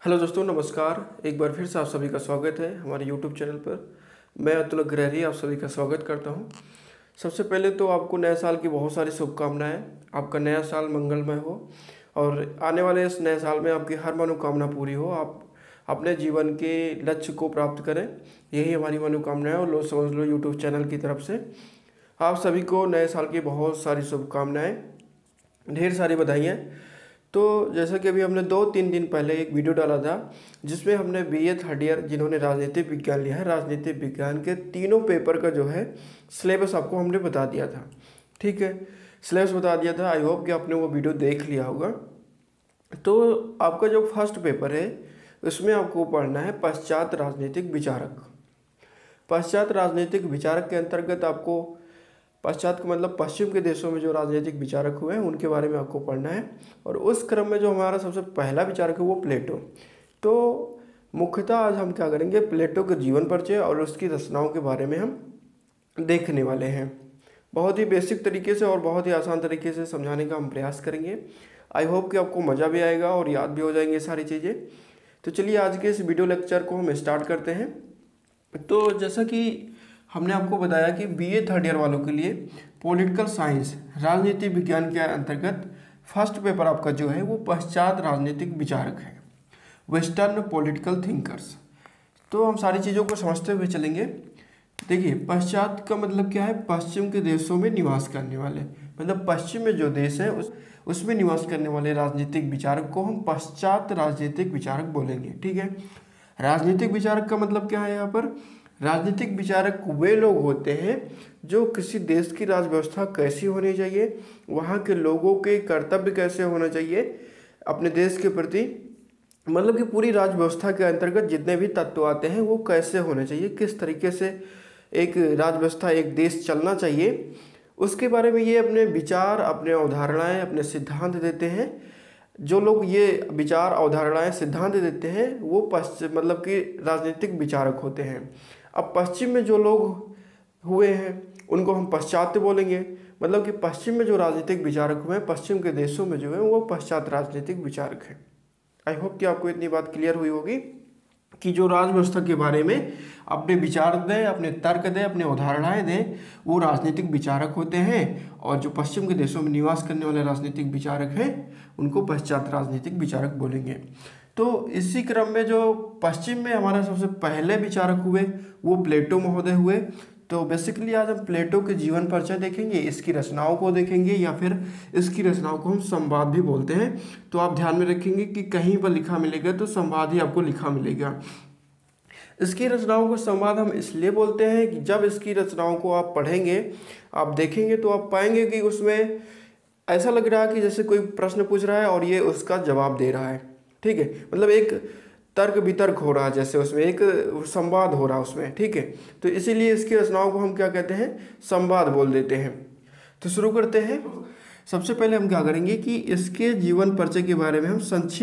Hello दोस्तों, नमस्कार। एक बार फिर से आप सभी का स्वागत है हमारे यूट्यूब चैनल पर। मैं अतुल अग्रहरी आप सभी का स्वागत करता हूं। सबसे पहले तो आपको नए साल की बहुत सारी शुभकामनाएं। आपका नया साल मंगलमय हो और आने वाले इस नए साल में आपकी हर मनोकामना पूरी हो। आप अपने जीवन के लक्ष्य को प्राप्त करें, यही हमारी मनोकामना है। और लो समझ लो यूट्यूब चैनल की तरफ से आप सभी को नए साल की बहुत सारी शुभकामनाएँ, ढेर सारी बधाइयाँ। तो जैसा कि अभी हमने 2-3 दिन पहले एक वीडियो डाला था जिसमें हमने बीए थर्ड ईयर जिन्होंने राजनीतिक विज्ञान लिया है, राजनीतिक विज्ञान के तीनों पेपर का जो है सिलेबस आपको हमने बता दिया था। ठीक है, सिलेबस बता दिया था। आई होप कि आपने वो वीडियो देख लिया होगा। तो आपका जो फर्स्ट पेपर है उसमें आपको पढ़ना है पश्चात राजनीतिक विचारक। पश्चात राजनीतिक विचारक के अंतर्गत आपको, पश्चात का मतलब पश्चिम के देशों में जो राजनीतिक विचारक हुए हैं उनके बारे में आपको पढ़ना है। और उस क्रम में जो हमारा सबसे पहला विचारक है वो प्लेटो। तो मुख्यतः आज हम क्या करेंगे, प्लेटो के जीवन परिचय और उसकी रचनाओं के बारे में हम देखने वाले हैं। बहुत ही बेसिक तरीके से और बहुत ही आसान तरीके से समझाने का हम प्रयास करेंगे। आई होप कि आपको मज़ा भी आएगा और याद भी हो जाएंगे सारी चीज़ें। तो चलिए आज के इस वीडियो लेक्चर को हम स्टार्ट करते हैं। तो जैसा कि हमने आपको बताया कि बीए थर्ड ईयर वालों के लिए पॉलिटिकल साइंस राजनीति विज्ञान के अंतर्गत फर्स्ट पेपर आपका जो है वो पश्चात राजनीतिक विचारक है, वेस्टर्न पॉलिटिकल थिंकर्स। तो हम सारी चीज़ों को समझते हुए चलेंगे। देखिए, पश्चात का मतलब क्या है, पश्चिम के देशों में निवास करने वाले, मतलब पश्चिम में जो देश है उसमें निवास करने वाले राजनीतिक विचारक को हम पश्चात राजनीतिक विचारक बोलेंगे। ठीक है, राजनीतिक विचारक का मतलब क्या है यहाँ पर, राजनीतिक विचारक वे लोग होते हैं जो किसी देश की राज व्यवस्था कैसी होनी चाहिए, वहाँ के लोगों के कर्तव्य कैसे होना चाहिए अपने देश के प्रति, मतलब कि पूरी राज व्यवस्था के अंतर्गत जितने भी तत्व आते हैं वो कैसे होने चाहिए, किस तरीके से एक राज व्यवस्था एक देश चलना चाहिए, उसके बारे में ये अपने विचार, अपने अवधारणाएं, अपने सिद्धांत देते हैं। जो लोग ये विचार, अवधारणाएं, सिद्धांत देते हैं वो पश्चिम मतलब कि राजनीतिक विचारक होते हैं। अब पश्चिम में जो लोग हुए हैं उनको हम पश्चात्य बोलेंगे, मतलब कि पश्चिम में जो राजनीतिक विचारक हुए हैं, पश्चिम के देशों में जो है वो पश्चात राजनीतिक विचारक हैं। आई होप कि आपको इतनी बात क्लियर हुई होगी कि जो राज व्यवस्था के बारे में अपने विचार दें, अपने तर्क दें, अपने अवधारणाएं दें, वो राजनीतिक विचारक होते हैं। और जो पश्चिम के देशों में निवास करने वाले राजनीतिक विचारक हैं उनको पश्चात राजनीतिक विचारक बोलेंगे। तो इसी क्रम में जो पश्चिम में हमारे सबसे पहले विचारक हुए वो प्लेटो महोदय हुए। तो बेसिकली आज हम प्लेटो के जीवन परिचय देखेंगे, इसकी रचनाओं को देखेंगे, या फिर इसकी रचनाओं को हम संवाद भी बोलते हैं। तो आप ध्यान में रखेंगे कि कहीं पर लिखा मिलेगा तो संवाद ही आपको लिखा मिलेगा। इसकी रचनाओं को संवाद हम इसलिए बोलते हैं कि जब इसकी रचनाओं को आप पढ़ेंगे, आप देखेंगे तो आप पाएंगे कि उसमें ऐसा लग रहा है कि जैसे कोई प्रश्न पूछ रहा है और ये उसका जवाब दे रहा है। ठीक है, मतलब एक तर्क वितर्क हो रहा है, जैसे उसमें एक संवाद हो रहा है उसमें। ठीक है, तो इसीलिए इसकी रचनाओं को हम क्या कहते हैं, संवाद बोल देते हैं। तो शुरू करते हैं। सबसे पहले हम क्या करेंगे कि इसके जीवन परिचय के बारे में हम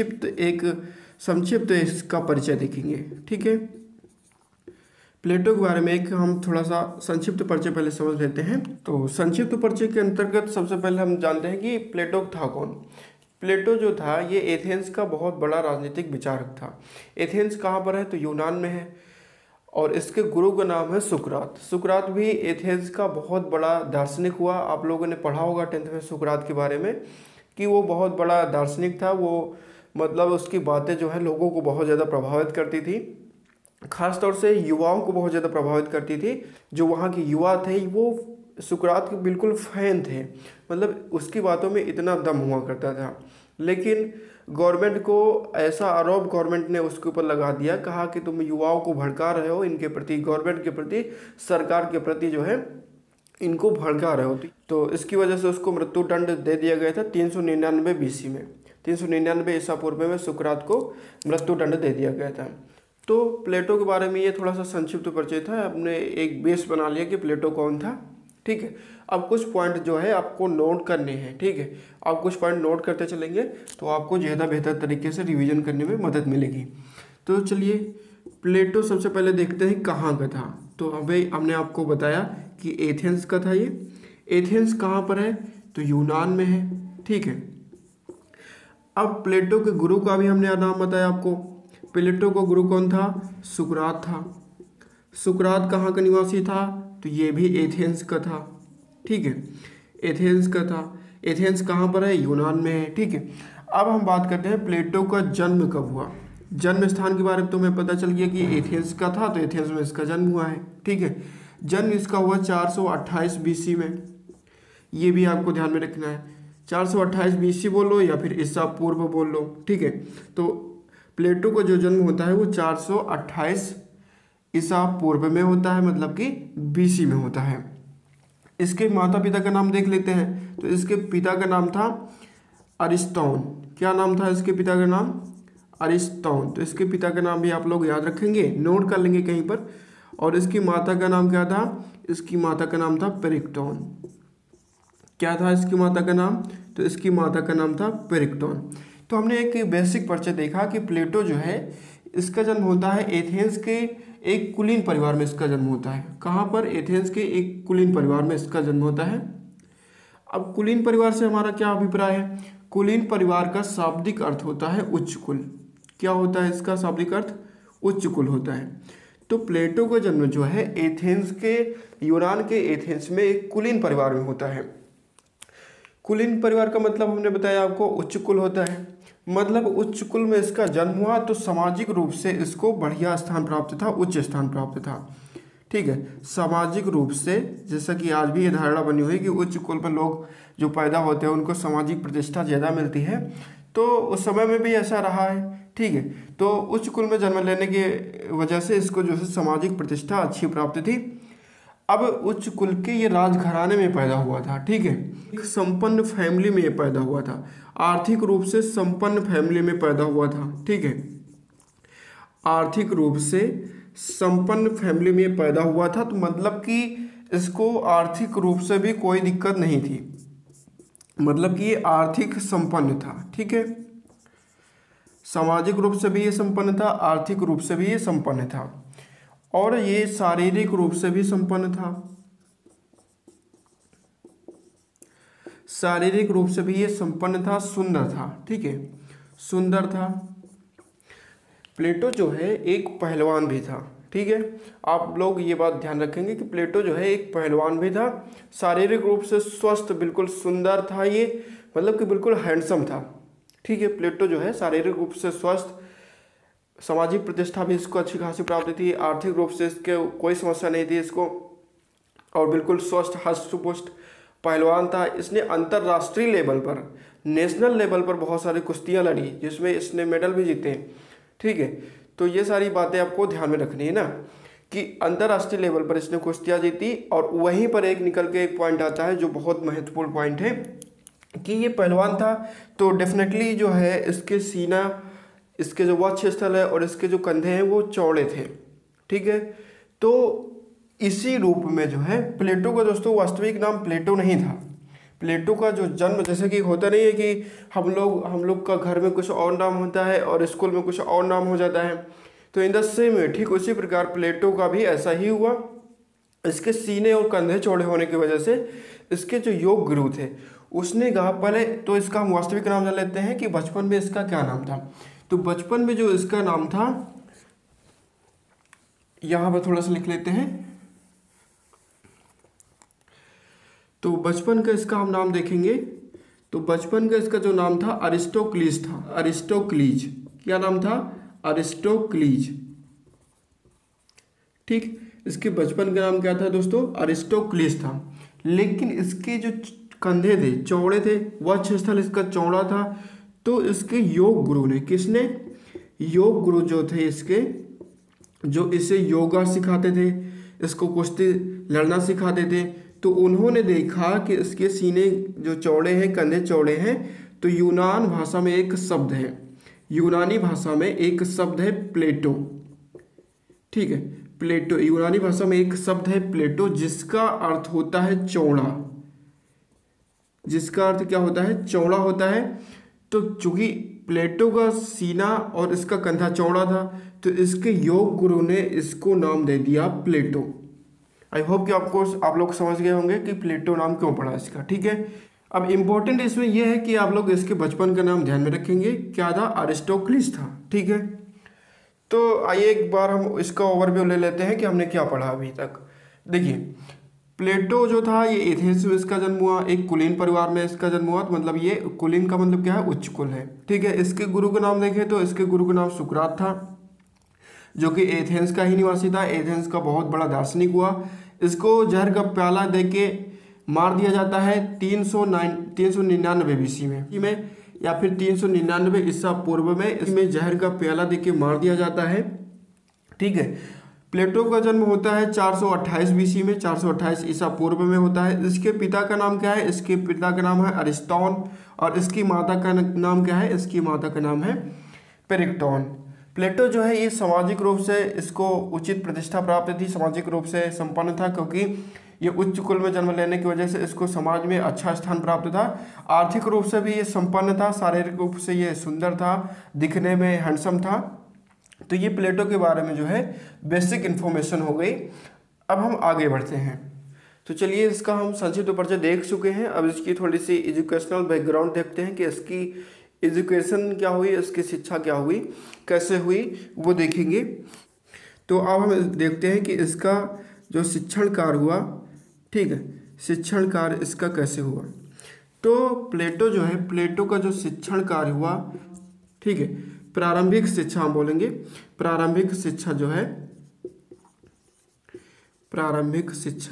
संक्षिप्त इसका परिचय देखेंगे। ठीक है, प्लेटो के बारे में एक हम थोड़ा सा संक्षिप्त परिचय पहले समझ लेते हैं। तो संक्षिप्त परिचय के अंतर्गत सबसे पहले हम जानते हैं कि प्लेटो था कौन। प्लेटो जो था ये एथेंस का बहुत बड़ा राजनीतिक विचारक था। एथेंस कहाँ पर है, तो यूनान में है। और इसके गुरु का नाम है सुकरात। सुकरात भी एथेंस का बहुत बड़ा दार्शनिक हुआ। आप लोगों ने पढ़ा होगा 10th में सुकरात के बारे में कि वो बहुत बड़ा दार्शनिक था। वो मतलब उसकी बातें जो है लोगों को बहुत ज़्यादा प्रभावित करती थी, खासतौर से युवाओं को बहुत ज़्यादा प्रभावित करती थी। जो वहाँ के युवा थे वो सुकरात के बिल्कुल फैन थे, मतलब उसकी बातों में इतना दम हुआ करता था। लेकिन गवर्नमेंट को ऐसा आरोप गवर्नमेंट ने उसके ऊपर लगा दिया, कहा कि तुम युवाओं को भड़का रहे हो, इनके प्रति, गवर्नमेंट के प्रति, सरकार के प्रति जो है इनको भड़का रहे हो। तो इसकी वजह से उसको मृत्यु दंड दे दिया गया था 399 BC में। 399 ईसा पूर्व में सुकरात को मृत्यु दंड दे दिया गया था। तो प्लेटो के बारे में ये थोड़ा सा संक्षिप्त परिचय था। आपने एक बेस बना लिया कि प्लेटो कौन था। ठीक है, अब कुछ पॉइंट जो है आपको नोट करने हैं। ठीक है, आप कुछ पॉइंट नोट करते चलेंगे तो आपको ज़्यादा बेहतर तरीके से रिवीजन करने में मदद मिलेगी। तो चलिए, प्लेटो सबसे पहले देखते हैं कहाँ का था। तो अभी हमने आपको बताया कि एथेंस का था ये। एथेंस कहाँ पर है, तो यूनान में है। ठीक है, अब प्लेटो के गुरु का भी हमने नाम बताया आपको। प्लेटो का गुरु कौन था? सुकरात था। सुकरात कहाँ का निवासी था? तो ये भी एथेंस का था। ठीक है, एथेंस का था। एथेंस कहाँ पर है? यूनान में है। ठीक है, अब हम बात करते हैं प्लेटो का जन्म कब हुआ। जन्म स्थान के बारे में तो हमें पता चल गया कि एथेंस का था, तो एथेंस में इसका जन्म हुआ है। ठीक है, जन्म इसका हुआ 428 बीसी में। ये भी आपको ध्यान में रखना है, 428 बीसी बोलो या फिर ईसा पूर्व बोल लो। ठीक है, तो प्लेटो का जो जन्म होता है वो 428 ईसा पूर्व में होता है, मतलब कि बीसी में होता है। इसके माता पिता का नाम देख लेते हैं। तो इसके पिता का नाम था अरिस्तोन। क्या नाम था इसके पिता का नाम? अरिस्तोन। तो इसके पिता का नाम भी आप लोग याद रखेंगे, नोट कर लेंगे कहीं पर। और इसकी माता का नाम क्या था? इसकी माता का नाम था पेरिक्टोन। क्या था इसकी माता का नाम? तो इसकी माता का नाम था पेरिक्टोन। तो हमने एक बेसिक परिचय देखा कि प्लेटो जो है इसका जन्म होता है एथेंस के एक कुलीन परिवार में। इसका जन्म होता है कहाँ पर? एथेंस के एक कुलीन परिवार में इसका जन्म होता है। अब कुलीन परिवार से हमारा क्या अभिप्राय है? कुलीन परिवार का शाब्दिक अर्थ होता है उच्च कुल। क्या होता है इसका शाब्दिक अर्थ? उच्च कुल होता है। तो प्लेटो का जन्म जो है एथेंस के, यूनान के एथेंस में एक कुलीन परिवार में होता है। कुलीन परिवार का मतलब हमने बताया आपको उच्च कुल होता है। मतलब उच्च कुल में इसका जन्म हुआ तो सामाजिक रूप से इसको बढ़िया स्थान प्राप्त था, उच्च स्थान प्राप्त था। ठीक है, सामाजिक रूप से, जैसा कि आज भी ये धारणा बनी हुई है कि उच्च कुल में लोग जो पैदा होते हैं उनको सामाजिक प्रतिष्ठा ज़्यादा मिलती है, तो उस समय में भी ऐसा रहा है। ठीक है, तो उच्च कुल में जन्म लेने की वजह से इसको जो है सामाजिक प्रतिष्ठा अच्छी प्राप्त थी। अब उच्च कुल के ये राजघराने में पैदा हुआ था। ठीक है, एक संपन्न फैमिली में ये पैदा हुआ था, आर्थिक रूप से संपन्न फैमिली में पैदा हुआ था। ठीक है, आर्थिक रूप से संपन्न फैमिली में पैदा हुआ था, तो मतलब कि इसको आर्थिक रूप से भी कोई दिक्कत नहीं थी, मतलब कि ये आर्थिक संपन्न था। ठीक है, सामाजिक रूप से भी ये संपन्न था, आर्थिक रूप से भी ये संपन्न था, और ये शारीरिक रूप से भी संपन्न था। शारीरिक रूप से भी ये संपन्न था, सुंदर था। ठीक है, सुंदर था। प्लेटो जो है एक पहलवान भी था। ठीक है, आप लोग ये बात ध्यान रखेंगे कि प्लेटो जो है एक पहलवान भी था, शारीरिक रूप से स्वस्थ, बिल्कुल सुंदर था ये, मतलब कि बिल्कुल हैंडसम था। ठीक है, प्लेटो जो है शारीरिक रूप से स्वस्थ, सामाजिक प्रतिष्ठा भी इसको अच्छी खासी प्राप्त थी, आर्थिक रूप से इसके कोई समस्या नहीं थी इसको, और बिल्कुल स्वस्थ हष्टपुष्ट पहलवान था। इसने अंतर्राष्ट्रीय लेवल पर, नेशनल लेवल पर बहुत सारी कुश्तियाँ लड़ी, जिसमें इसने मेडल भी जीते। ठीक है, तो ये सारी बातें आपको ध्यान में रखनी है ना, कि अंतर्राष्ट्रीय लेवल पर इसने कुश्तियाँ जीती। और वहीं पर एक निकल के एक पॉइंट आता है जो बहुत महत्वपूर्ण पॉइंट है, कि ये पहलवान था तो डेफिनेटली जो है इसके सीना, इसके जो वक्ष स्थल है और इसके जो कंधे हैं वो चौड़े थे। ठीक है, तो इसी रूप में जो है प्लेटो का दोस्तों वास्तविक नाम प्लेटो नहीं था। प्लेटो का जो जन्म, जैसे कि होता नहीं है कि हम लोग का घर में कुछ और नाम होता है और स्कूल में कुछ और नाम हो जाता है, तो इन द सेम में ठीक उसी प्रकार प्लेटो का भी ऐसा ही हुआ। इसके सीने और कंधे चौड़े होने की वजह से इसके जो योग गुरु थे उसने कहा, पहले तो इसका हम वास्तविक नाम जान लेते हैं कि बचपन में इसका क्या नाम था। तो बचपन में जो इसका नाम था, यहाँ पर थोड़ा सा लिख लेते हैं। तो बचपन का इसका हम नाम देखेंगे, तो बचपन का इसका जो नाम था अरिस्टोक्लीज था। अरिस्टोक्लीज, क्या नाम था? अरिस्टोक्लीज। ठीक, इसके बचपन का नाम क्या था दोस्तों? अरिस्टोक्लीज था। लेकिन इसके जो कंधे थे चौड़े थे, वक्ष स्थल इसका चौड़ा था, तो इसके योग गुरु ने, किसने? योग गुरु जो थे इसके, जो इसे योगा सिखाते थे, इसको कुश्ती लड़ना सिखाते थे, तो उन्होंने देखा कि इसके सीने जो चौड़े हैं, कंधे चौड़े हैं, तो यूनान भाषा में एक शब्द है, यूनानी भाषा में एक शब्द है प्लेटो। ठीक है, प्लेटो, यूनानी भाषा में एक शब्द है प्लेटो, जिसका अर्थ होता है चौड़ा। जिसका अर्थ क्या होता है? चौड़ा होता है। तो चूंकि प्लेटो का सीना और इसका कंधा चौड़ा था, तो इसके योग गुरु ने इसको नाम दे दिया प्लेटो। आई होप कि आप लोग समझ गए होंगे कि प्लेटो नाम क्यों पड़ा इसका। ठीक है, अब इम्पोर्टेंट इसमें यह है कि आप लोग इसके बचपन का नाम ध्यान में रखेंगे, क्या था? अरिस्टोक्लीज था। ठीक है, तो आइए एक बार हम इसका ओवरव्यू ले लेते हैं कि हमने क्या पढ़ा अभी तक। देखिए, प्लेटो जो था ये एथेंस में इसका जन्म हुआ, एक कुलीन परिवार में इसका जन्म हुआ। तो मतलब ये कुलीन का मतलब क्या है, उच्च कुल है, ठीक है। इसके गुरु का नाम देखें तो इसके गुरु का नाम सुकरात था, जो कि एथेंस का ही निवासी था। एथेंस का बहुत बड़ा दार्शनिक हुआ। इसको जहर का प्याला दे के मार दिया जाता है 399 BC में या फिर 399 ईसा पूर्व में। इसमें जहर का प्याला दे के मार दिया जाता है, ठीक है। प्लेटो का जन्म होता है 428 BC में, 428 ईसा पूर्व में होता है। इसके पिता का नाम क्या है, इसके पिता का नाम है अरिस्टॉन, और इसकी माता का नाम क्या है, इसकी माता का नाम है पेरिक्टॉन। प्लेटो जो है ये सामाजिक रूप से इसको उचित प्रतिष्ठा प्राप्त थी, सामाजिक रूप से संपन्न था, क्योंकि ये उच्च कुल में जन्म लेने की वजह से इसको समाज में अच्छा स्थान प्राप्त था। आर्थिक रूप से भी ये संपन्न था, शारीरिक रूप से ये सुंदर था, दिखने में हैंडसम था। तो ये प्लेटो के बारे में जो है बेसिक इन्फॉर्मेशन हो गई। अब हम आगे बढ़ते हैं। तो चलिए, इसका हम संक्षिप्त परिचय देख चुके हैं। अब इसकी थोड़ी सी एजुकेशनल बैकग्राउंड देखते हैं कि इसकी एजुकेशन क्या हुई, इसकी शिक्षा क्या हुई, कैसे हुई, वो देखेंगे। तो अब हम देखते हैं कि इसका जो शिक्षण कार्य हुआ, ठीक है, शिक्षण कार्य इसका कैसे हुआ। तो प्लेटो जो है, प्लेटो का जो शिक्षण कार्य हुआ, ठीक है, प्रारंभिक शिक्षा हम बोलेंगे। प्रारंभिक शिक्षा जो है, प्रारंभिक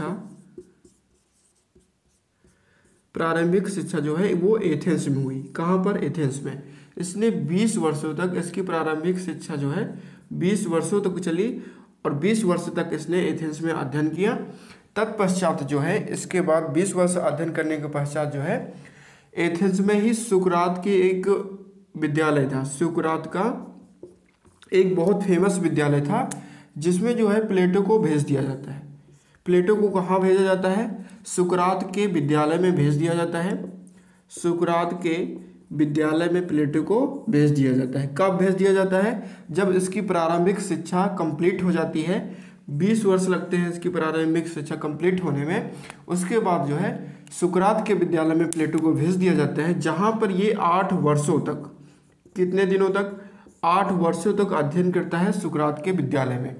शिक्षा जो है वो एथेंस में हुई। कहाँ पर, एथेंस में। इसने 20 वर्षों तक, इसकी प्रारंभिक शिक्षा जो है 20 वर्षों तक चली, और 20 वर्ष तक इसने एथेंस में अध्ययन किया। तत्पश्चात जो है, इसके बाद 20 वर्ष अध्ययन करने के पश्चात जो है एथेंस में ही सुकरात के एक विद्यालय था। सुकरात का एक बहुत फेमस विद्यालय था, जिसमें जो है प्लेटो को भेज दिया जाता है। प्लेटो को कहाँ भेजा जाता है, सुकरात के विद्यालय में भेज दिया जाता है। सुकरात के विद्यालय में प्लेटो को भेज दिया जाता है। कब भेज दिया जाता है, जब इसकी प्रारंभिक शिक्षा कंप्लीट हो जाती है। 20 वर्ष लगते हैं इसकी प्रारंभिक शिक्षा कंप्लीट होने में। उसके बाद जो है सुकरात के विद्यालय में प्लेटो को भेज दिया जाता है, जहाँ पर ये 8 वर्षों तक, कितने दिनों तक, 8 वर्षों तक अध्ययन करता है सुकरात के विद्यालय में।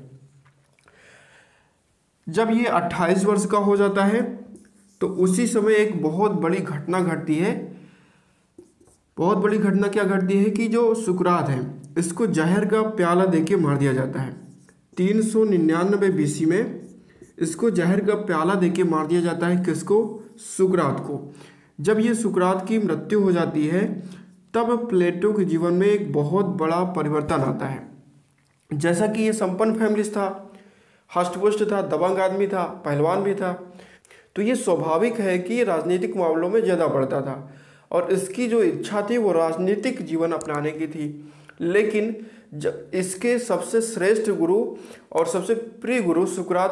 जब ये 28 वर्ष का हो जाता है तो उसी समय एक बहुत बड़ी घटना घटती है। बहुत बड़ी घटना क्या घटती है कि जो सुकरात है इसको जहर का प्याला देके मार दिया जाता है। 399 BC में इसको जहर का प्याला देके मार दिया जाता है। किसको, सुकरात को। जब ये सुकरात की मृत्यु हो जाती है तब प्लेटो के जीवन में एक बहुत बड़ा परिवर्तन आता है। जैसा कि ये संपन्न फैमिली था, हष्टपुष्ट था, दबंग आदमी था, पहलवान भी था, तो ये स्वाभाविक है कि ये राजनीतिक मामलों में ज़्यादा पड़ता था, और इसकी जो इच्छा थी वो राजनीतिक जीवन अपनाने की थी। लेकिन इसके सबसे श्रेष्ठ गुरु और सबसे प्रिय गुरु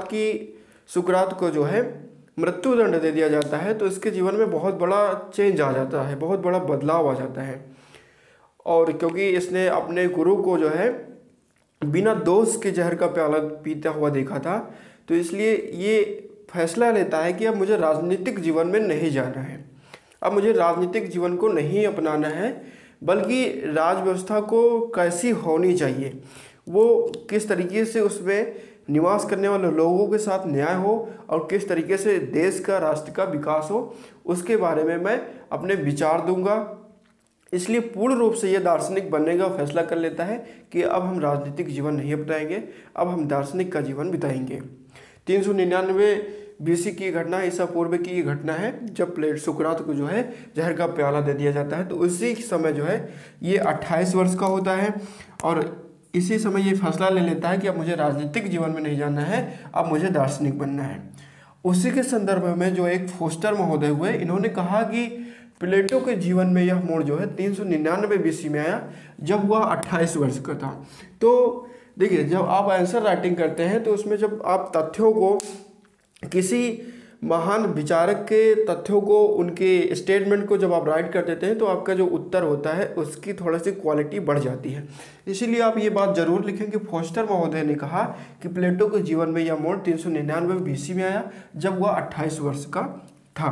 सुकरात को जो है मृत्युदंड दे दिया जाता है। तो इसके जीवन में बहुत बड़ा चेंज आ जाता है, बहुत बड़ा बदलाव आ जाता है। और क्योंकि इसने अपने गुरु को जो है बिना दोष के जहर का प्याला पीता हुआ देखा था, तो इसलिए ये फैसला लेता है कि अब मुझे राजनीतिक जीवन में नहीं जाना है, अब मुझे राजनीतिक जीवन को नहीं अपनाना है, बल्कि राज व्यवस्था को कैसी होनी चाहिए, वो किस तरीके से उसमें निवास करने वाले लोगों के साथ न्याय हो और किस तरीके से देश का, राष्ट्र का विकास हो, उसके बारे में मैं अपने विचार दूंगा। इसलिए पूर्ण रूप से यह दार्शनिक बनने का फैसला कर लेता है कि अब हम राजनीतिक जीवन नहीं अपनाएंगे, अब हम दार्शनिक का जीवन बिताएंगे। 399 BC की घटना, ईसा पूर्व की ये घटना है, जब सुकरात को जो है जहर का प्याला दे दिया जाता है। तो उसी समय जो है ये 28 वर्ष का होता है, और इसी समय ये फैसला ले लेता है कि अब मुझे राजनीतिक जीवन में नहीं जाना है, अब मुझे दार्शनिक बनना है। उसी के संदर्भ में जो एक फोस्टर महोदय हुए, इन्होंने कहा कि प्लेटो के जीवन में यह मोड़ जो है 399 BC में आया, जब वह 28 वर्ष का था। तो देखिए, जब आप आंसर राइटिंग करते हैं तो उसमें जब आप तथ्यों को, किसी महान विचारक के तथ्यों को, उनके स्टेटमेंट को जब आप राइट कर देते हैं तो आपका जो उत्तर होता है उसकी थोड़ी सी क्वालिटी बढ़ जाती है। इसीलिए आप ये बात जरूर लिखें कि फोस्टर महोदय ने कहा कि प्लेटो के जीवन में यह मोड़ 399 BC में आया, जब वह 28 वर्ष का था।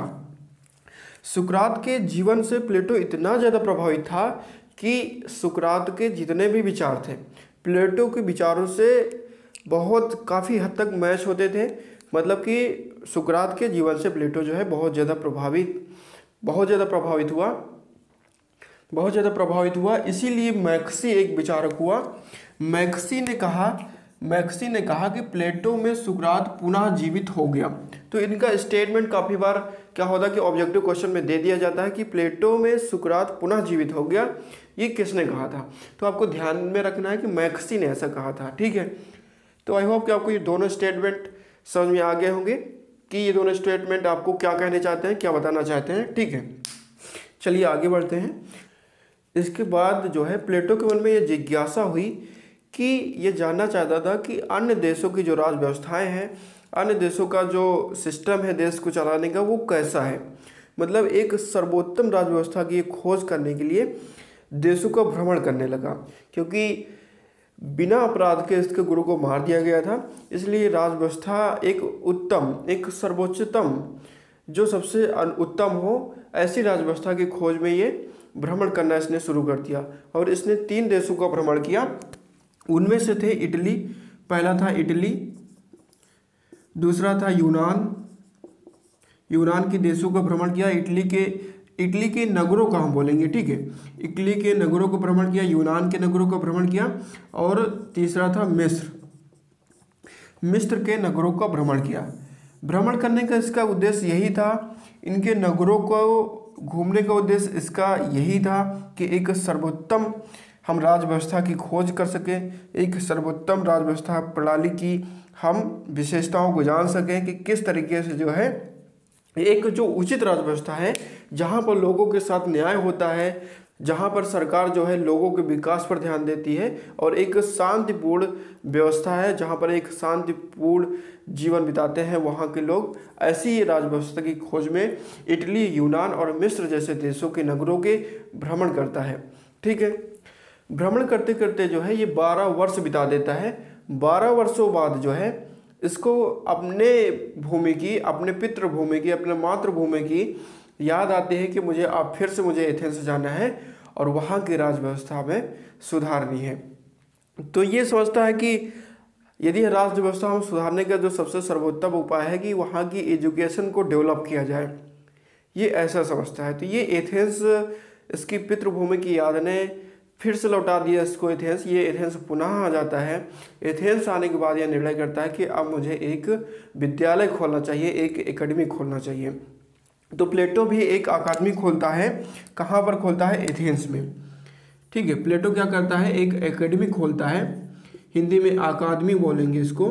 सुकरात के जीवन से प्लेटो इतना ज़्यादा प्रभावित था कि सुकरात के जितने भी विचार थे प्लेटो के विचारों से काफ़ी हद तक मैच होते थे। मतलब कि सुकरात के जीवन से प्लेटो जो है बहुत ज़्यादा प्रभावित हुआ। इसीलिए मैक्सी एक विचारक हुआ। मैक्सी ने कहा कि प्लेटो में सुकरात पुनः जीवित हो गया। तो इनका स्टेटमेंट काफ़ी बार क्या होता है कि ऑब्जेक्टिव क्वेश्चन में दे दिया जाता है कि प्लेटो में सुकरात पुनः जीवित हो गया, ये किसने कहा था। तो आपको ध्यान में रखना है कि मैक्सी ने ऐसा कहा था। ठीक है, तो आई होप कि आपको ये दोनों स्टेटमेंट समझ में आ गए होंगे कि ये दोनों स्टेटमेंट आपको क्या कहने चाहते हैं, क्या बताना चाहते हैं। ठीक है, चलिए आगे बढ़ते हैं। इसके बाद जो है प्लेटो के मन में ये जिज्ञासा हुई कि ये जानना चाहता था कि अन्य देशों की जो राज व्यवस्थाएँ हैं, अन्य देशों का जो सिस्टम है देश को चलाने का, वो कैसा है। मतलब एक सर्वोत्तम राज व्यवस्था की खोज करने के लिए देशों का भ्रमण करने लगा, क्योंकि बिना अपराध के इसके गुरु को मार दिया गया था। इसलिए राज व्यवस्था एक सर्वोच्चतम, जो सबसे उत्तम हो, ऐसी राज व्यवस्था की खोज में ये भ्रमण करना इसने शुरू कर दिया। और इसने 3 देशों का भ्रमण किया। उनमें से थे इटली, पहला था इटली, दूसरा था यूनान के देशों का भ्रमण किया। इटली के नगरों का हम बोलेंगे, ठीक है, इटली के नगरों को भ्रमण किया, यूनान के नगरों का भ्रमण किया, और तीसरा था मिस्र के नगरों का भ्रमण किया। भ्रमण करने का इसका उद्देश्य यही था, इनके नगरों को घूमने का उद्देश्य इसका यही था कि एक सर्वोत्तम हम राज व्यवस्था की खोज कर सकें, एक सर्वोत्तम राज व्यवस्था प्रणाली की हम विशेषताओं को जान सकें कि किस तरीके से जो है एक जो उचित राज व्यवस्था है, जहाँ पर लोगों के साथ न्याय होता है, जहाँ पर सरकार जो है लोगों के विकास पर ध्यान देती है, और एक शांतिपूर्ण व्यवस्था है जहाँ पर एक शांतिपूर्ण जीवन बिताते हैं वहाँ के लोग। ऐसी राज व्यवस्था की खोज में इटली, यूनान और मिस्र जैसे देशों के नगरों के भ्रमण करता है। ठीक है, भ्रमण करते करते जो है ये 12 वर्ष बिता देता है। 12 वर्षों बाद जो है इसको अपने भूमि की, अपने पितृभूमि की, अपने मातृभूमि की याद आती है कि मुझे एथेंस जाना है और वहाँ की राज व्यवस्था में सुधारनी है। तो ये समझता है कि यदि राज व्यवस्था हम सुधारने का जो सबसे सर्वोत्तम उपाय है कि वहाँ की एजुकेशन को डेवलप किया जाए, ये ऐसा समझता है। तो ये एथेंस, इसकी पितृभूमि की याद ने फिर से लौटा दिया इसको एथेंस। ये एथेंस पुनः आ जाता है। एथेंस आने के बाद यह निर्णय करता है कि अब मुझे एक विद्यालय खोलना चाहिए, एक एकेडमी खोलना चाहिए। तो प्लेटो भी एक अकादमी खोलता है। कहाँ पर खोलता है? एथेंस में। ठीक है, प्लेटो क्या करता है? एक एकेडमी खोलता है, हिंदी में अकादमी बोलेंगे इसको।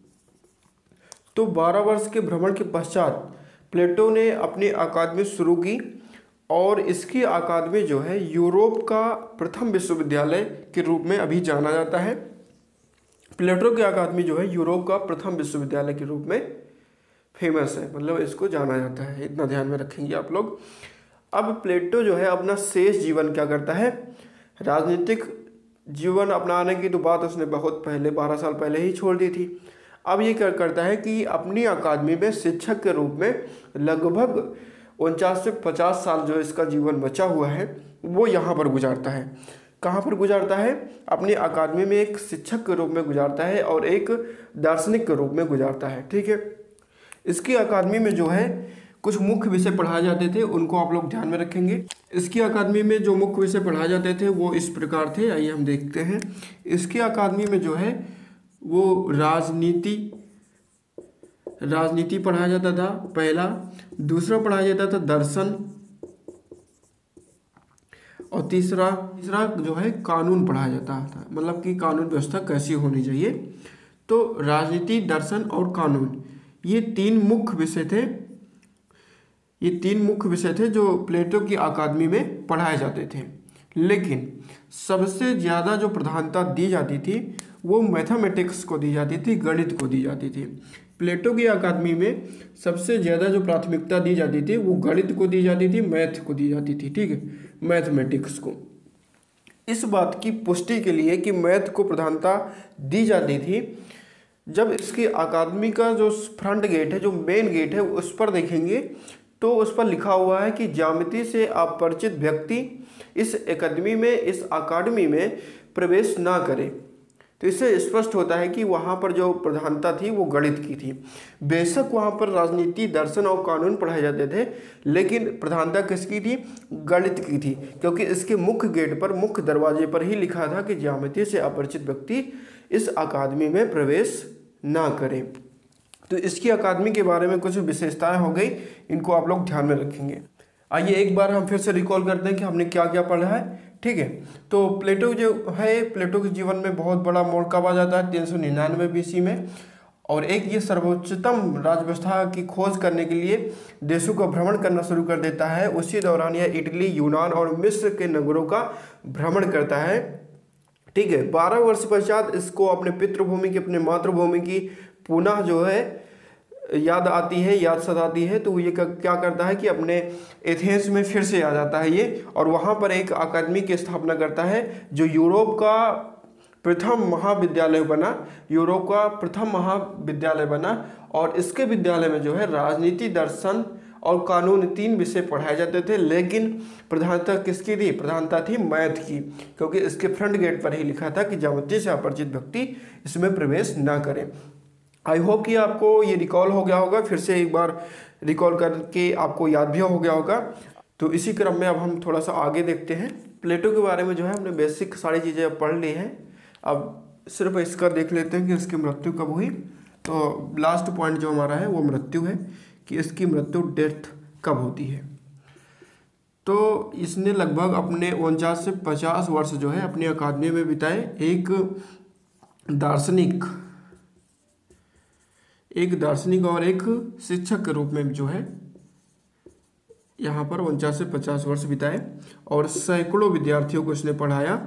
तो 12 वर्ष के भ्रमण के पश्चात प्लेटो ने अपनी अकादमी शुरू की, और इसकी अकादमी जो है यूरोप का प्रथम विश्वविद्यालय के रूप में अभी जाना जाता है। प्लेटो की अकादमी जो है यूरोप का प्रथम विश्वविद्यालय के रूप में फेमस है, मतलब इसको जाना जाता है। इतना ध्यान में रखेंगे आप लोग। अब प्लेटो जो है अपना शेष जीवन क्या करता है? राजनीतिक जीवन अपनाने की तो बात उसने बहुत पहले 12 साल पहले ही छोड़ दी थी। अब ये क्या करता है कि अपनी अकादमी में शिक्षक के रूप में लगभग 49 से 50 साल जो इसका जीवन बचा हुआ है वो यहाँ पर गुजारता है। कहाँ पर गुजारता है? अपनी अकादमी में एक शिक्षक के रूप में गुजारता है और एक दार्शनिक के रूप में गुजारता है। ठीक है, इसकी अकादमी में जो है कुछ मुख्य विषय पढ़ाए जाते थे, उनको आप लोग ध्यान में रखेंगे। इसकी अकादमी में जो मुख्य विषय पढ़ाए जाते थे वो इस प्रकार थे, आइए हम देखते हैं। इसकी अकादमी में जो है वो राजनीति पढ़ाया जाता था पहला, दूसरा पढ़ाया जाता था दर्शन, और तीसरा जो है कानून पढ़ाया जाता था, मतलब कि कानून व्यवस्था कैसी होनी चाहिए। तो राजनीति, दर्शन और कानून, ये 3 मुख्य विषय थे जो प्लेटो की अकादमी में पढ़ाए जाते थे। लेकिन सबसे ज़्यादा जो प्रधानता दी जाती थी वो मैथमेटिक्स को दी जाती थी, गणित को दी जाती थी। प्लेटो की अकादमी में सबसे ज़्यादा जो प्राथमिकता दी जाती थी वो गणित को दी जाती थी, मैथ को दी जाती थी। ठीक है, मैथमेटिक्स को। इस बात की पुष्टि के लिए कि मैथ को प्रधानता दी जाती थी, जब इसकी अकादमी का जो फ्रंट गेट है, जो मेन गेट है, उस पर देखेंगे तो उस पर लिखा हुआ है कि ज्यामिति से अपरिचित व्यक्ति इस अकादमी में प्रवेश ना करे। तो इससे स्पष्ट होता है कि वहाँ पर जो प्रधानता थी वो गणित की थी। बेशक वहाँ पर राजनीति, दर्शन और कानून पढ़ाए जाते थे, लेकिन प्रधानता किसकी थी? गणित की थी, क्योंकि इसके मुख्य गेट पर, मुख्य दरवाजे पर ही लिखा था कि ज्यामिति से अपरिचित व्यक्ति इस अकादमी में प्रवेश ना करें। तो इसकी अकादमी के बारे में कुछ विशेषताएं हो गई, इनको आप लोग ध्यान में रखेंगे। आइए एक बार हम फिर से रिकॉल करते हैं कि हमने क्या क्या पढ़ा है। ठीक है, तो प्लेटो जो है, प्लेटो के जीवन में बहुत बड़ा मोड़ कब आ जाता है? 399 BC में। और एक ये सर्वोच्चतम राज व्यवस्था की खोज करने के लिए देशों का भ्रमण करना शुरू कर देता है। उसी दौरान यह इटली, यूनान और मिस्र के नगरों का भ्रमण करता है। ठीक है, 12 वर्ष पश्चात इसको अपने पितृभूमि की, अपने मातृभूमि की पुनः जो है याद आती है, याद सताती है। तो ये क्या करता है कि अपने एथेंस में फिर से आ जाता है ये, और वहाँ पर एक अकादमी की स्थापना करता है जो यूरोप का प्रथम महाविद्यालय बना, यूरोप का प्रथम महाविद्यालय बना। और इसके विद्यालय में जो है राजनीति, दर्शन और कानून 3 विषय पढ़ाए जाते थे, लेकिन प्रधानता किसकी थी? प्रधानता थी मैथ की, क्योंकि इसके फ्रंट गेट पर ही लिखा था कि ज्यामिति से अपरिचित व्यक्ति इसमें प्रवेश ना करें। आई होप कि आपको ये रिकॉल हो गया होगा, फिर से एक बार रिकॉल करके आपको याद भी हो गया होगा। तो इसी क्रम में अब हम थोड़ा सा आगे देखते हैं। प्लेटो के बारे में जो है हमने बेसिक सारी चीज़ें अब पढ़ ली हैं, अब सिर्फ इसका देख लेते हैं कि इसकी मृत्यु कब हुई। तो लास्ट पॉइंट जो हमारा है वो मृत्यु है, कि इसकी मृत्यु, डेथ कब होती है। तो इसने लगभग अपने 49 से 50 वर्ष जो है अपनी अकादमी में बिताए। एक दार्शनिक और एक शिक्षक के रूप में जो है यहाँ पर 49 से 50 वर्ष बिताए, और सैकड़ों विद्यार्थियों को इसने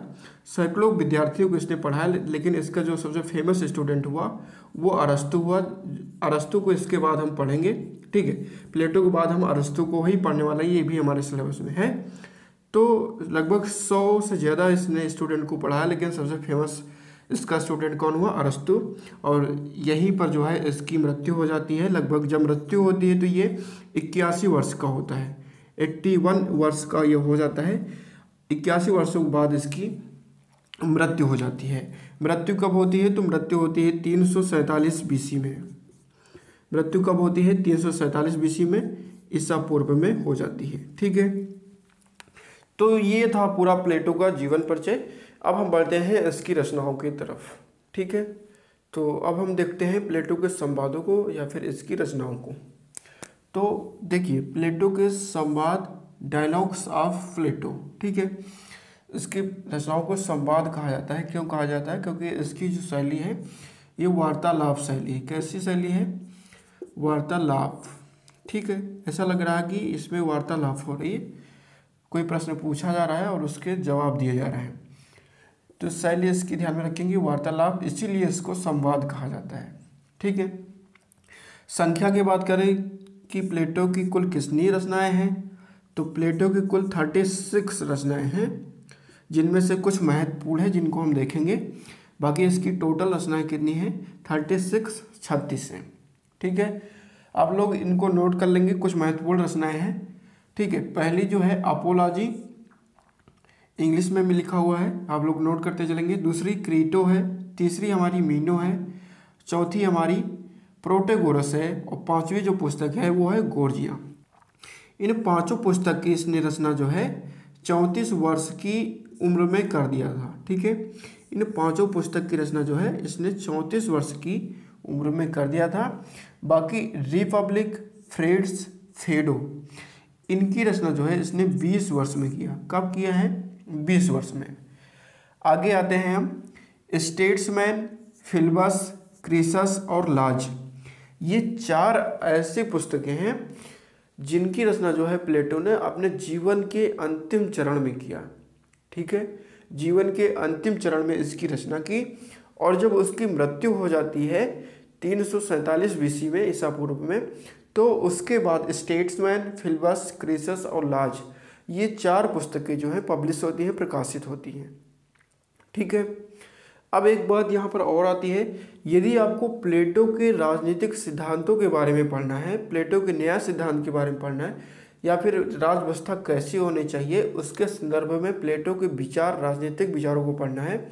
पढ़ाया। लेकिन इसका जो सबसे फेमस स्टूडेंट हुआ वो अरस्तु हुआ। अरस्तु को इसके बाद हम पढ़ेंगे। ठीक है, प्लेटो के बाद हम अरस्तु को ही पढ़ने वाला है, ये भी हमारे सिलेबस में है। तो लगभग 100 से ज़्यादा इसने स्टूडेंट को पढ़ाया, लेकिन सबसे फेमस इसका स्टूडेंट कौन हुआ? अरस्तु। और यहीं पर जो है इसकी मृत्यु हो जाती है। लगभग जब मृत्यु होती है तो ये 81 वर्ष का होता है, 81 वर्ष का ये हो जाता है। 81 वर्षों के बाद इसकी मृत्यु हो जाती है। मृत्यु कब होती है? तो मृत्यु होती है 347 BC में। मृत्यु कब होती है? 347 BC में, ईसा पूर्व में हो जाती है। ठीक है, तो ये था पूरा प्लेटो का जीवन परिचय। अब हम बढ़ते हैं इसकी रचनाओं की तरफ। ठीक है, तो अब हम देखते हैं प्लेटो के संवादों को या फिर इसकी रचनाओं को। तो देखिए, प्लेटो के संवाद, डायलॉग्स ऑफ प्लेटो। ठीक है, इसकी रचनाओं को संवाद कहा जाता है। क्यों कहा जाता है? क्योंकि इसकी जो शैली है ये वार्तालाप शैली है। कैसी शैली है? वार्तालाप। ठीक है, ऐसा लग रहा है कि इसमें वार्तालाप हो रही है, कोई प्रश्न पूछा जा रहा है और उसके जवाब दिए जा रहे हैं। तो शैली इसकी ध्यान में रखेंगे, वार्तालाप, इसीलिए इसको संवाद कहा जाता है। ठीक है, संख्या की बात करें कि प्लेटो की कुल कितनी रचनाएं हैं, तो प्लेटो की कुल 36 रचनाएं हैं, जिनमें से कुछ महत्वपूर्ण है जिनको हम देखेंगे। बाकी इसकी टोटल रचनाएं कितनी हैं? 36 हैं। ठीक है, आप लोग इनको नोट कर लेंगे, कुछ महत्वपूर्ण रचनाएं हैं। ठीक है, पहली जो है अपोलॉजी, इंग्लिश में भी लिखा हुआ है, आप लोग नोट करते चलेंगे। दूसरी क्रीटो है, तीसरी हमारी मीनो है, चौथी हमारी प्रोटेगोरस है, और 5वीं जो पुस्तक है वो है गोर्जिया। इन 5 पुस्तक की इसने रचना जो है 34 वर्ष की उम्र में कर दिया था। ठीक है, इन 5 पुस्तक की रचना जो है इसने 34 वर्ष की उम्र में कर दिया था। बाकी रिपब्लिक, फ्रेड्स, फेडो, इनकी रचना जो है इसने 20 वर्ष में किया। कब किया है? 20 वर्ष में। आगे आते हैं हम, स्टेट्समैन, फिलबस, क्रीसस और लाज। ये 4 ऐसी पुस्तकें हैं जिनकी रचना जो है प्लेटो ने अपने जीवन के अंतिम चरण में किया। ठीक है, जीवन के अंतिम चरण में इसकी रचना की, और जब उसकी मृत्यु हो जाती है 347 BC में, ईसा पूर्व में, तो उसके बाद स्टेट्समैन, फिलबस, क्रीसस और लाज, ये 4 पुस्तकें जो हैं पब्लिश होती हैं, प्रकाशित होती हैं। ठीक है, अब एक बात यहाँ पर और आती है, यदि आपको प्लेटो के राजनीतिक सिद्धांतों के बारे में पढ़ना है, प्लेटो के न्याय सिद्धांत के बारे में पढ़ना है, या फिर राज व्यवस्था कैसी होनी चाहिए उसके संदर्भ में प्लेटो के विचार, राजनीतिक विचारों को पढ़ना है,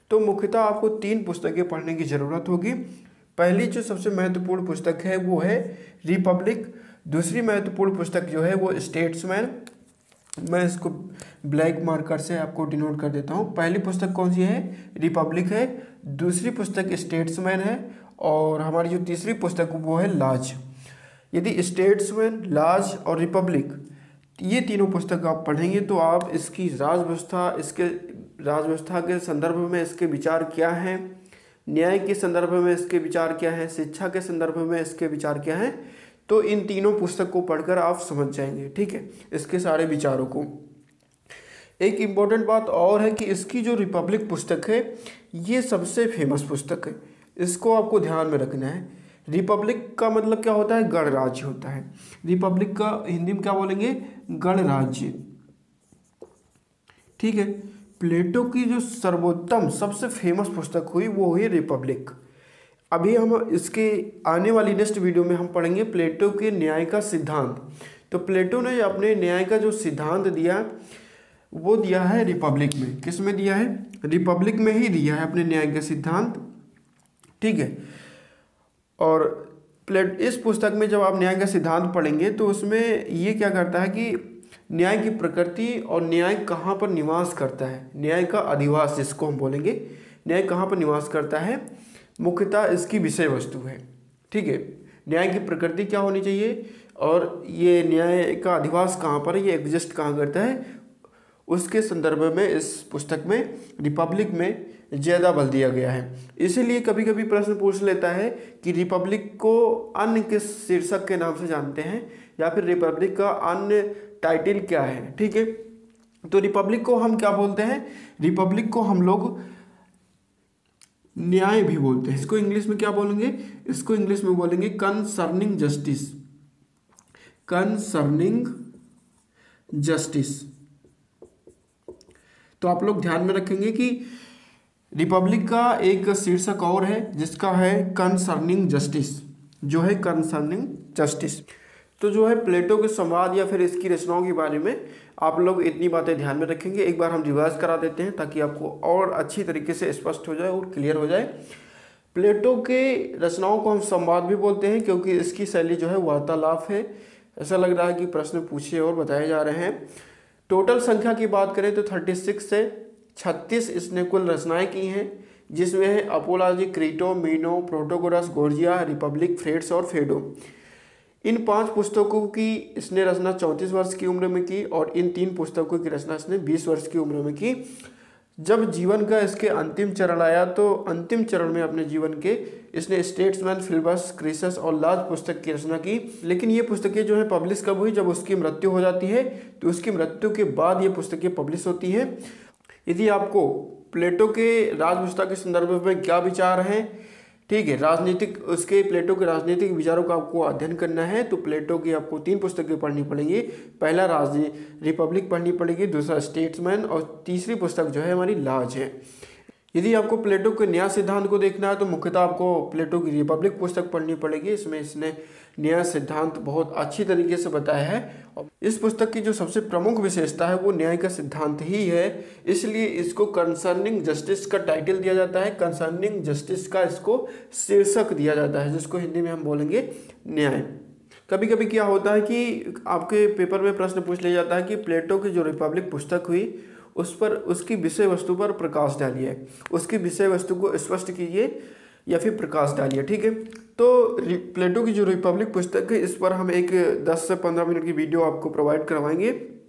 तो मुख्यतः आपको 3 पुस्तकें पढ़ने की ज़रूरत होगी। पहली जो सबसे महत्वपूर्ण पुस्तक है वो है रिपब्लिक। दूसरी महत्वपूर्ण पुस्तक जो है वो स्टेट्समैन। मैं इसको ब्लैक मार्कर से आपको डिनोट कर देता हूँ। पहली पुस्तक कौन सी है? रिपब्लिक है। दूसरी पुस्तक स्टेट्समैन है और हमारी जो तीसरी पुस्तक वो है लाज। यदि स्टेट्समैन, लाज और रिपब्लिक ये तीनों पुस्तक आप पढ़ेंगे तो आप इसकी राजव्यवस्था के संदर्भ में इसके विचार क्या हैं, न्याय के संदर्भ में इसके विचार क्या हैं, शिक्षा के संदर्भ में इसके विचार क्या हैं, तो इन तीनों पुस्तक को पढ़कर आप समझ जाएंगे, ठीक है, इसके सारे विचारों को। एक इम्पॉर्टेंट बात और है कि इसकी जो रिपब्लिक पुस्तक है ये सबसे फेमस पुस्तक है, इसको आपको ध्यान में रखना है। रिपब्लिक का मतलब क्या होता है? गणराज्य होता है। रिपब्लिक का हिंदी में क्या बोलेंगे? गणराज्य, ठीक है। प्लेटो की जो सर्वोत्तम सबसे फेमस पुस्तक हुई वो हुई रिपब्लिक। अभी हम इसके आने वाली नेक्स्ट वीडियो में हम पढ़ेंगे प्लेटो के न्याय का सिद्धांत। तो प्लेटो ने अपने न्याय का जो सिद्धांत दिया वो दिया है रिपब्लिक में। किस में दिया है? रिपब्लिक में ही दिया है अपने न्याय का सिद्धांत, ठीक है। और इस पुस्तक में जब आप न्याय का सिद्धांत पढ़ेंगे तो उसमें ये क्या करता है कि न्याय की प्रकृति और न्याय कहाँ पर निवास करता है, न्याय का अधिवास जिसको हम बोलेंगे, न्याय कहाँ पर निवास करता है, मुख्यतः इसकी विषय वस्तु है, ठीक है। न्याय की प्रकृति क्या होनी चाहिए और ये न्याय का अधिवास कहाँ पर है, ये एग्जिस्ट कहाँ करता है, उसके संदर्भ में इस पुस्तक में रिपब्लिक में ज़्यादा बल दिया गया है। इसीलिए कभी कभी प्रश्न पूछ लेता है कि रिपब्लिक को अन्य किस शीर्षक के नाम से जानते हैं या फिर रिपब्लिक का अन्य टाइटल क्या है, ठीक है। तो रिपब्लिक को हम क्या बोलते हैं? रिपब्लिक को हम लोग न्याय भी बोलते हैं। इसको इंग्लिश में क्या बोलेंगे? इसको इंग्लिश में बोलेंगे कंसर्निंग जस्टिस। Concerning justice. तो आप लोग ध्यान में रखेंगे कि रिपब्लिक का एक शीर्षक और है जिसका है कंसर्निंग जस्टिस, जो है कंसर्निंग जस्टिस। तो जो है प्लेटो के संवाद या फिर इसकी रचनाओं के बारे में आप लोग इतनी बातें ध्यान में रखेंगे। एक बार हम रिवाइज करा देते हैं ताकि आपको और अच्छी तरीके से स्पष्ट हो जाए और क्लियर हो जाए। प्लेटो के रचनाओं को हम संवाद भी बोलते हैं क्योंकि इसकी शैली जो है वार्तालाप है। ऐसा लग रहा है कि प्रश्न पूछे और बताए जा रहे हैं। टोटल संख्या की बात करें तो 36 से 36 इसने कुल रचनाएं की हैं, जिसमें है Apology, Crito, Meno, Protagoras, Gorgias, Republic, Phaedrus और फेडो। इन 5 पुस्तकों की इसने रचना 34 वर्ष की उम्र में की और इन 3 पुस्तकों की रचना इसने 20 वर्ष की उम्र में की। जब जीवन का इसके अंतिम चरण आया तो अंतिम चरण में अपने जीवन के इसने स्टेट्समैन, फिलिबस, क्रिसस और लाज पुस्तक की रचना की। लेकिन ये पुस्तकें जो है पब्लिश कब हुई? जब उसकी मृत्यु हो जाती है, तो उसकी मृत्यु के बाद ये पुस्तकें पब्लिश होती हैं। यदि आपको प्लेटो के राजव्यवस्था के संदर्भ में क्या विचार हैं, ठीक है, राजनीतिक उसके प्लेटो के राजनीतिक विचारों का आपको अध्ययन करना है तो प्लेटो की आपको 3 पुस्तकें पढ़नी पड़ेंगी। पहला रिपब्लिक पढ़नी पड़ेगी, दूसरा स्टेट्समैन और तीसरी पुस्तक जो है हमारी लाज है। यदि आपको प्लेटो के न्याय सिद्धांत को देखना है तो मुख्यतः आपको प्लेटो की रिपब्लिक पुस्तक पढ़नी पड़ेगी। इसमें इसने न्याय सिद्धांत बहुत अच्छी तरीके से बताया है। इस पुस्तक की जो सबसे प्रमुख विशेषता है वो न्याय का सिद्धांत ही है, इसलिए इसको कंसर्निंग जस्टिस का टाइटल दिया जाता है। कंसर्निंग जस्टिस का इसको शीर्षक दिया जाता है, जिसको हिंदी में हम बोलेंगे न्याय। कभी कभी क्या होता है कि आपके पेपर में प्रश्न पूछ लिया जाता है कि प्लेटो की जो रिपब्लिक पुस्तक हुई उस पर उसकी विषय वस्तु पर प्रकाश डालिए, उसकी विषय वस्तु को स्पष्ट कीजिए या फिर प्रकाश डालिए, ठीक है। तो प्लेटो की जो रिपब्लिक पुस्तक है इस पर हम एक 10 से 15 मिनट की वीडियो आपको प्रोवाइड करवाएंगे,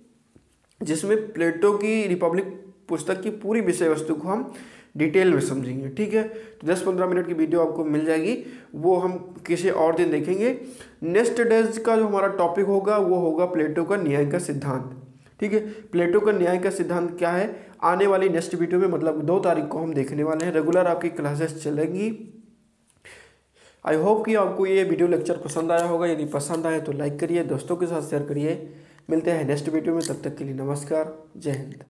जिसमें प्लेटो की रिपब्लिक पुस्तक की पूरी विषय वस्तु को हम डिटेल में समझेंगे, ठीक है। तो 10-15 मिनट की वीडियो आपको मिल जाएगी, वो हम किसी और दिन देखेंगे। नेक्स्ट डेज का जो हमारा टॉपिक होगा वो होगा प्लेटो का न्याय का सिद्धांत, ठीक है। प्लेटो का न्याय का सिद्धांत क्या है आने वाली नेक्स्ट वीडियो में, मतलब 2 तारीख को हम देखने वाले हैं। रेगुलर आपकी क्लासेस चलेंगी। आई होप कि आपको ये वीडियो लेक्चर पसंद आया होगा। यदि पसंद आए तो लाइक करिए, दोस्तों के साथ शेयर करिए। मिलते हैं नेक्स्ट वीडियो में, तब तक के लिए नमस्कार, जय हिंद।